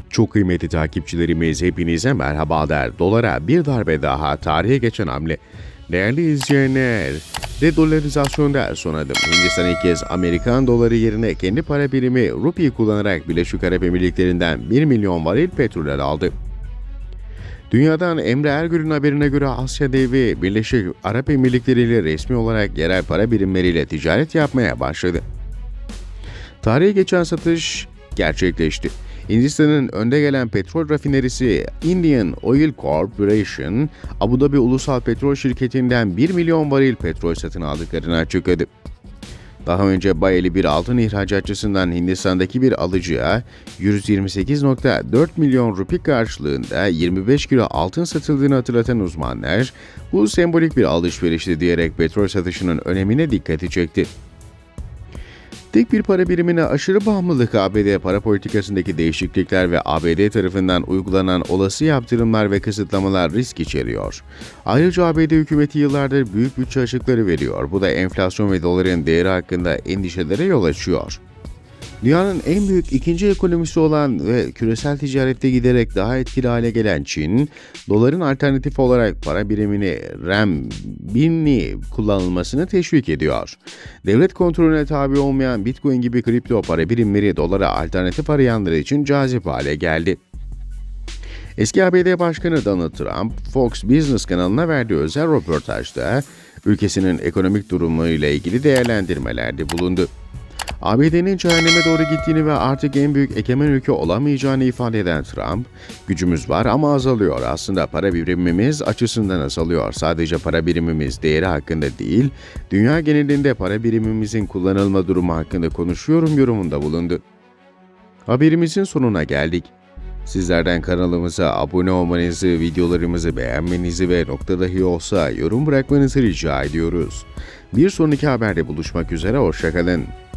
Çok kıymetli takipçilerimiz hepinize merhaba der. Dolara bir darbe daha tarihe geçen hamle. Değerli izleyenler, de-dolarizasyonda son adım. Hindistan ilk kez Amerikan doları yerine kendi para birimi rupiyi kullanarak Birleşik Arap Emirlikleri'nden 1 milyon varil petrol aldı. Dünyadan Emre Ergül'ün haberine göre Asya devi Birleşik Arap Emirlikleri ile resmi olarak yerel para birimleriyle ticaret yapmaya başladı. Tarihe geçen satış gerçekleşti. Hindistan'ın önde gelen petrol rafinerisi Indian Oil Corporation, Abu Dhabi Ulusal Petrol Şirketi'nden 1 milyon varil petrol satın aldıklarını açıkladı. Daha önce bayeli bir altın ihracatçısından Hindistan'daki bir alıcıya 128,4 milyon rupi karşılığında 25 kilo altın satıldığını hatırlatan uzmanlar, bu sembolik bir alışverişti diyerek petrol satışının önemine dikkati çekti. Tek bir para birimine aşırı bağımlılık, ABD para politikasındaki değişiklikler ve ABD tarafından uygulanan olası yaptırımlar ve kısıtlamalar risk içeriyor. Ayrıca ABD hükümeti yıllardır büyük bütçe açıkları veriyor. Bu da enflasyon ve doların değeri hakkında endişelere yol açıyor. Dünyanın en büyük ikinci ekonomisi olan ve küresel ticarette giderek daha etkili hale gelen Çin, doların alternatif olarak para birimini renminbi kullanılmasını teşvik ediyor. Devlet kontrolüne tabi olmayan Bitcoin gibi kripto para birimleri dolara alternatif arayanlar için cazip hale geldi. Eski ABD Başkanı Donald Trump, Fox Business kanalına verdiği özel röportajda ülkesinin ekonomik durumu ile ilgili değerlendirmelerde bulundu. ABD'nin cehenneme doğru gittiğini ve artık en büyük egemen ülke olamayacağını ifade eden Trump, "Gücümüz var ama azalıyor. Aslında para birimimiz açısından azalıyor. Sadece para birimimiz değeri hakkında değil, dünya genelinde para birimimizin kullanılma durumu hakkında konuşuyorum" yorumunda bulundu. Haberimizin sonuna geldik. Sizlerden kanalımıza abone olmanızı, videolarımızı beğenmenizi ve nokta dahi olsa yorum bırakmanızı rica ediyoruz. Bir sonraki haberde buluşmak üzere, hoşça kalın.